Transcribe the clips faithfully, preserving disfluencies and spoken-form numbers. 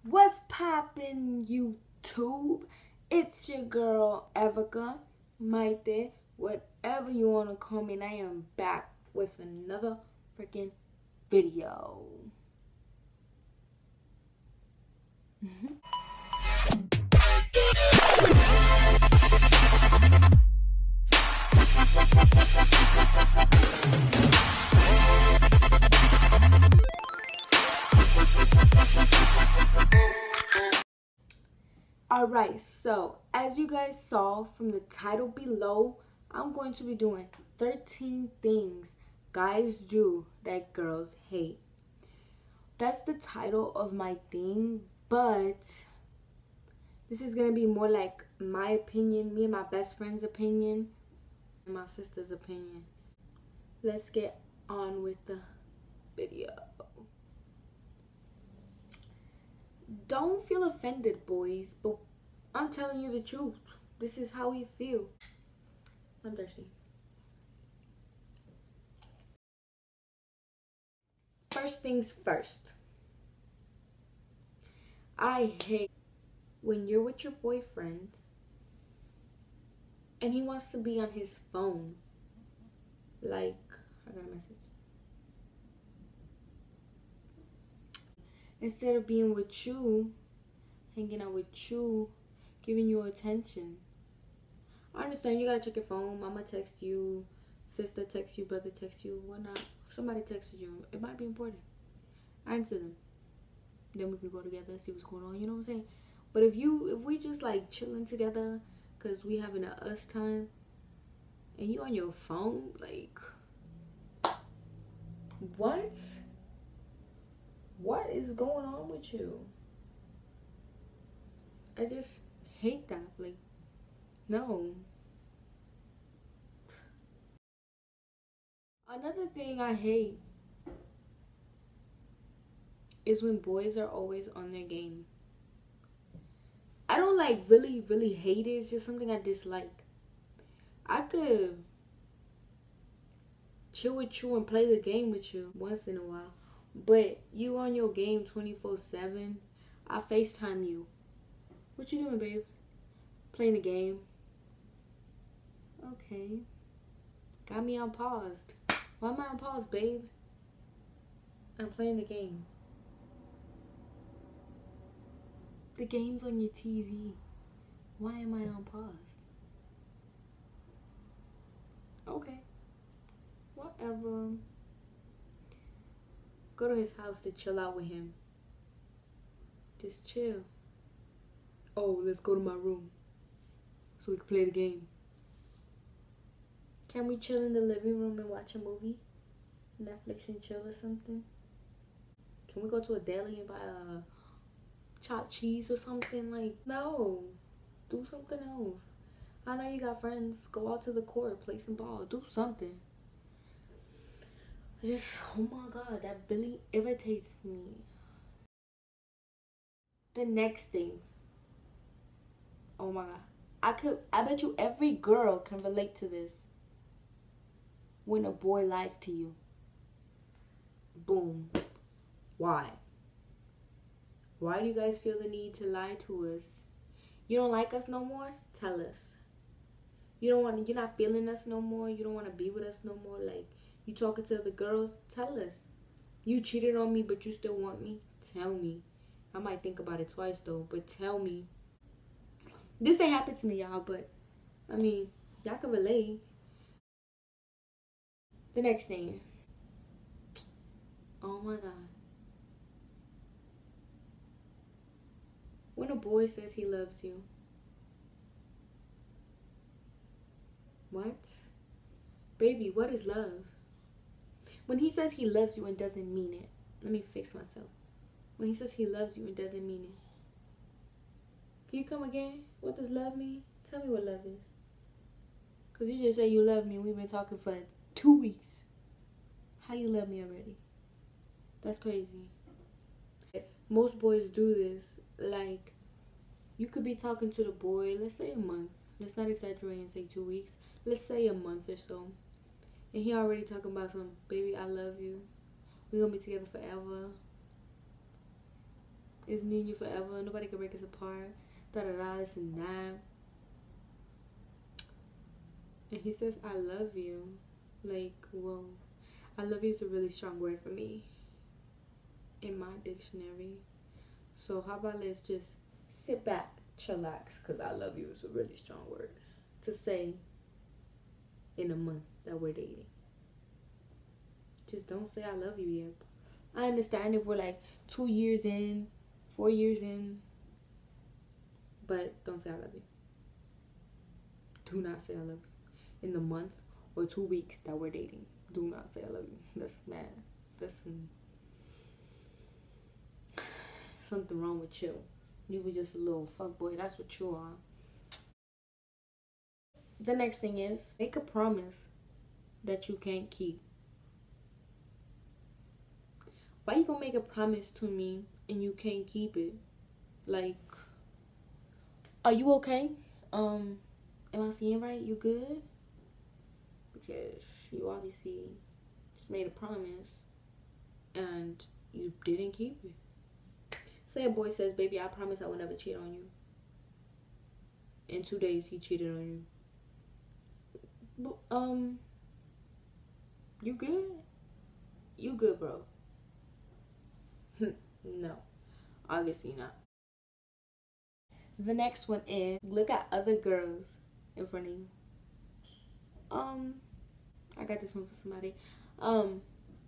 What's poppin', YouTube? It's your girl Evika, Maite, whatever you want to call me, and I am back with another freaking video. Alright, so as you guys saw from the title below, I'm going to be doing thirteen things guys do that girls hate. That's the title of my thing, but this is going to be more like my opinion, me and my best friend's opinion, and my sister's opinion. Let's get on with the video. Don't feel offended, boys, but I'm telling you the truth. This is how we feel. I'm thirsty. First things first. I hate when you're with your boyfriend and he wants to be on his phone. Like, I got a message. Instead of being with you, hanging out with you, giving you attention. I understand you gotta check your phone. Mama text you, sister text you, brother text you, whatnot. Somebody texted you. It might be important. Answer them. Then we can go together, see what's going on. You know what I'm saying? But if you, if we just like chilling together, cause we having a us time, and you on your phone, like, what? What is going on with you? I just hate that. Like, no. Another thing I hate is when boys are always on their game. I don't like really, really hate it. It's just something I dislike. I could chill with you and play the game with you once in a while. But you on your game twenty-four seven, I FaceTime you. What you doing, babe? Playing the game. Okay. Got me on paused. Why am I on pause, babe? I'm playing the game. The game's on your T V. Why am I on pause? Okay. Whatever. Go to his house to chill out with him. Just chill. Oh, let's go to my room so we can play the game. Can we chill in the living room and watch a movie? Netflix and chill or something? Can we go to a deli and buy a chopped cheese or something? Like, no. Do something else. I know you got friends. Go out to the court, play some ball, do something. I just, oh my God, that really irritates me. The next thing. Oh my God. I could, I bet you every girl can relate to this. When a boy lies to you. Boom. Why? Why do you guys feel the need to lie to us? You don't like us no more? Tell us. You don't want, you're not feeling us no more? You don't want to be with us no more? Like, you talking to the girls? Tell us. You cheated on me, but you still want me? Tell me. I might think about it twice, though, but tell me. This ain't happened to me, y'all, but, I mean, y'all can relate. The next thing. Oh, my God. When a boy says he loves you. What? Baby, what is love? When he says he loves you and doesn't mean it. Let me fix myself. When he says he loves you and doesn't mean it. Can you come again? What does love mean? Tell me what love is. Because you just say you love me and we've been talking for two weeks. How you love me already? That's crazy. Most boys do this. Like, you could be talking to the boy, let's say a month. Let's not exaggerate and say two weeks. Let's say a month or so. And he already talking about some, baby, I love you. We're going to be together forever. It's me and you forever. Nobody can break us apart. Da da da, this and that. And he says, I love you. Like, whoa. I love you is a really strong word for me in my dictionary. So how about let's just sit back, chillax, because I love you is a really strong word to say in a month that we're dating. Just don't say I love you yet. I understand if we're like two years in, four years in, but don't say I love you. Do not say I love you in the month or two weeks that we're dating. Do not say I love you. That's mad. That's some, something wrong with you. You were just a little fuckboy. That's what you are. The next thing is, make a promise that you can't keep. Why you gonna make a promise to me and you can't keep it? Like, are you okay? Um, am I seeing right? You good? Because you obviously just made a promise and you didn't keep it. Say a boy says, baby, I promise I will never cheat on you. In two days, he cheated on you. But, um, you good? You good, bro? No, obviously not. The next one is, look at other girls in front of you. Um, I got this one for somebody. Um,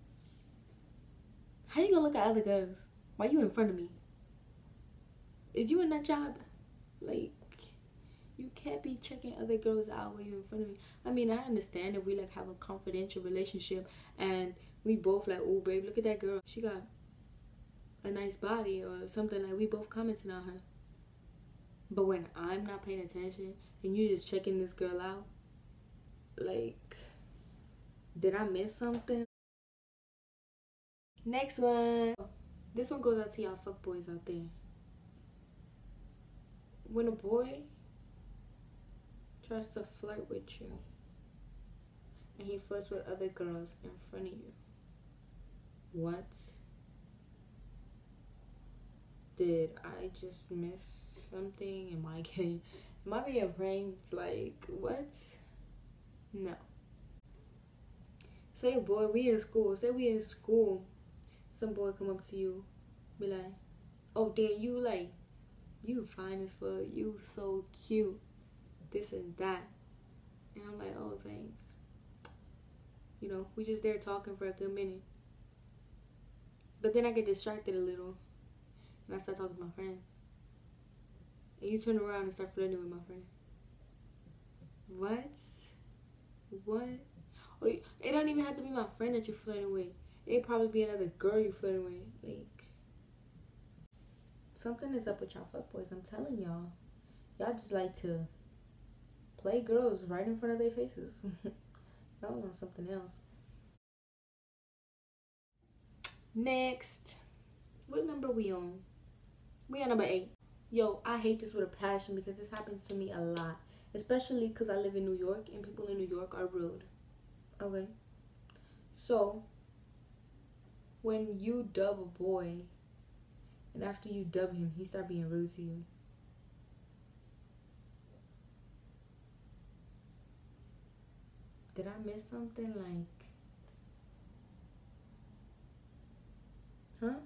how you gonna look at other girls? Why you in front of me? Is you in that job? Like, you can't be checking other girls out while you in front of me. I mean, I understand if we like have a confidential relationship and we both like, oh babe, look at that girl. She got a nice body or something, like we both commenting on her. But when I'm not paying attention and you just checking this girl out, like, did I miss something? Next one. This one goes out to y'all fuckboys out there. When a boy tries to flirt with you and he flirts with other girls in front of you, what? Did I just miss something? Am I getting, am I being pranked? Like, what? No. Say a boy, we in school. Say we in school. Some boy come up to you, be like, oh damn, you like, you fine as fuck. You so cute. This and that. And I'm like, oh, thanks. You know, we just there talking for a good minute. But then I get distracted a little. And I start talking to my friends. And you turn around and start flirting with my friend. What? What? Oh, it don't even have to be my friend that you're flirting with. It'd probably be another girl you're flirting with. Like, something is up with y'all fuckboys. I'm telling y'all. Y'all just like to play girls right in front of their faces. Y'all want something else. Next. What number we on? We on number eight. Yo, I hate this with a passion because this happens to me a lot. Especially because I live in New York and people in New York are rude. Okay? So, when you dub a boy and after you dub him, he start being rude to you. Did I miss something? Like, huh?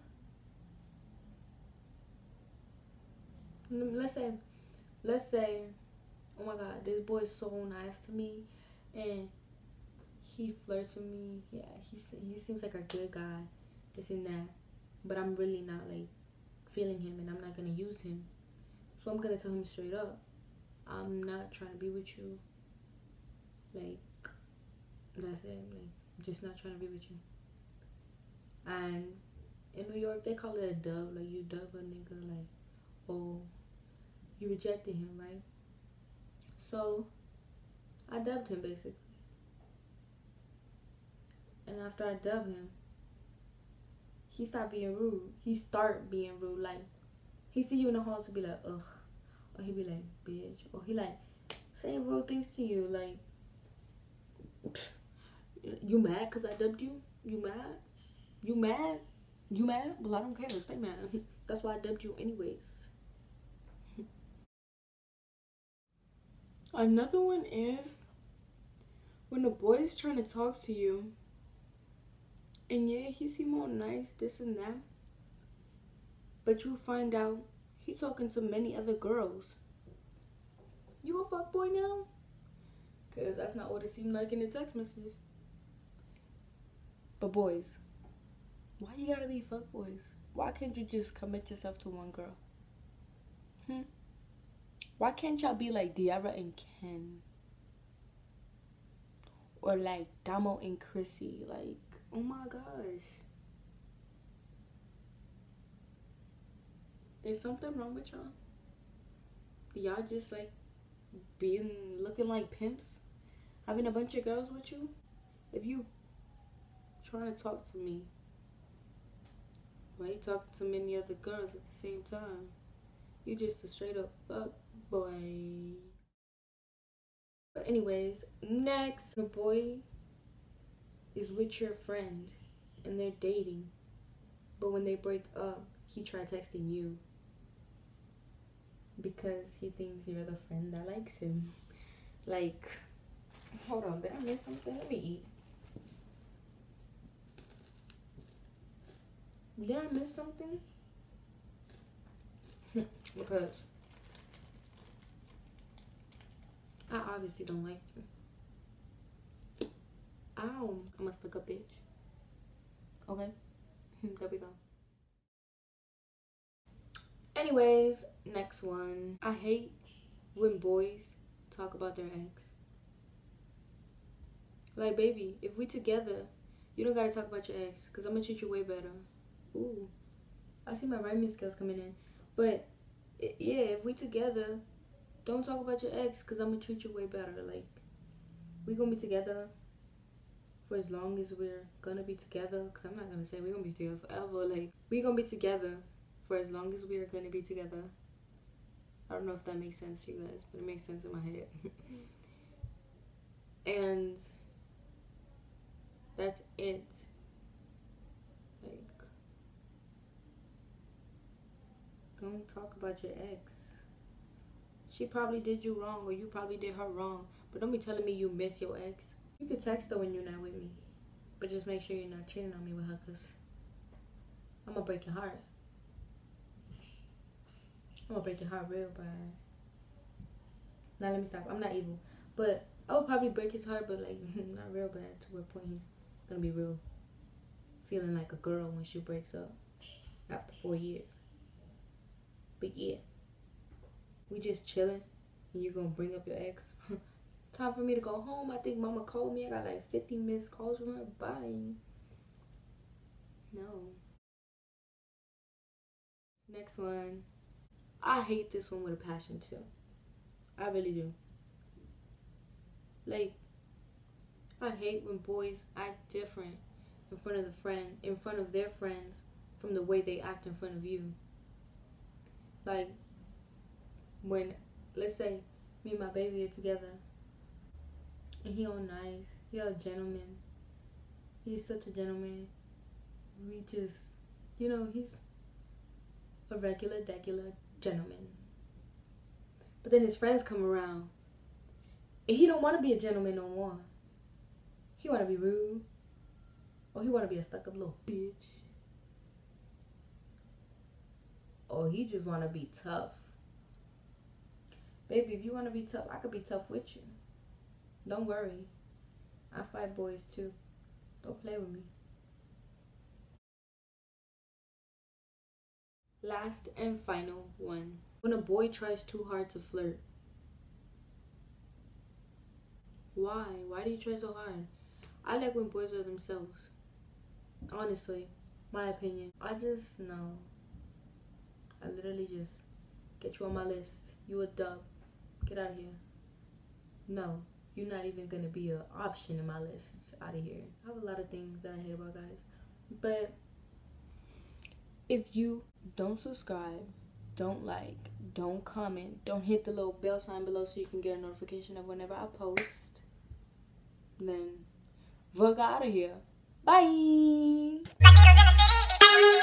Let's say, let's say, oh my God, this boy is so nice to me, and he flirts with me. Yeah, he he seems like a good guy, this and that. But I'm really not like feeling him, and I'm not gonna use him. So I'm gonna tell him straight up, I'm not trying to be with you. Like, that's it. Like, I'm just not trying to be with you. And in New York, they call it a dub. Like, you dub a nigga, like, oh, you rejected him, right? So I dubbed him basically. And after I dubbed him, he stopped being rude. He start being rude. Like, he see you in the halls to be like, ugh. Or he be like, bitch. Or he like saying rude things to you. Like, you mad because I dubbed you? You mad? You mad? You mad? Well, I don't care. Stay mad. That's why I dubbed you anyways. Another one is when a boy is trying to talk to you, and yeah, he seem all nice, this and that, but you find out he talking to many other girls. You a fuckboy now? Cause that's not what it seemed like in the text messages. But boys, why you gotta be fuckboys? Why can't you just commit yourself to one girl? Hmm? Why can't y'all be like Diarra and Ken? Or like Damo and Chrissy? Like, oh my gosh. Is something wrong with y'all? Y'all just like being, looking like pimps? Having a bunch of girls with you? If you trying to talk to me, why you talking to many other girls at the same time? You just a straight up fuck boy. But anyways, next, the boy is with your friend and they're dating, but when they break up, he tried texting you because he thinks you're the friend that likes him. Like, hold on, did I miss something? Let me eat. Did I miss something? Because I obviously don't like you. Ow, I must look a bitch. Okay, there we go. Anyways, next one. I hate when boys talk about their ex. Like, baby, if we together, you don't gotta talk about your ex, because I'm gonna treat you way better. Ooh, I see my rhyming skills coming in. But yeah, if we together, don't talk about your ex, because I'm gonna treat you way better. Like, we gonna be together for as long as we're gonna be together, because I'm not gonna say we're gonna be together forever. Like, we gonna be together for as long as we are gonna be together. I don't know if that makes sense to you guys, but it makes sense in my head. And that's it. Like, don't talk about your ex. She probably did you wrong, or you probably did her wrong, but don't be telling me you miss your ex. You can text her when you're not with me, but just make sure you're not cheating on me with her, because I'm gonna break your heart. I'm gonna break your heart real bad. Now let me stop. I'm not evil, but I would probably break his heart, but like not real bad to where point he's gonna be real feeling like a girl when she breaks up after four years. But yeah, we just chilling and you're gonna bring up your ex. Time for me to go home. I think mama called me. I got like fifty missed calls from her. Bye. No. Next one. I hate this one with a passion too. I really do. Like, I hate when boys act different in front of the friend, in front of their friends, from the way they act in front of you. Like, when, let's say, me and my baby are together, and he all nice, he all gentleman, he's such a gentleman, we just, you know, he's a regular, degular gentleman. But then his friends come around, and he don't want to be a gentleman no more. He want to be rude, or he want to be a stuck-up little bitch, or he just want to be tough. Baby, if you want to be tough, I could be tough with you. Don't worry. I fight boys too. Don't play with me. Last and final one. When a boy tries too hard to flirt. Why? Why do you try so hard? I like when boys are themselves. Honestly, my opinion. I just know. I literally just get you on my list. You a dub. Get out of here. No, you're not even gonna be an option in my list. Out of here. I have a lot of things that I hate about guys. But if you don't subscribe, don't like, don't comment, don't hit the little bell sign below so you can get a notification of whenever I post, then fuck out of here. Bye.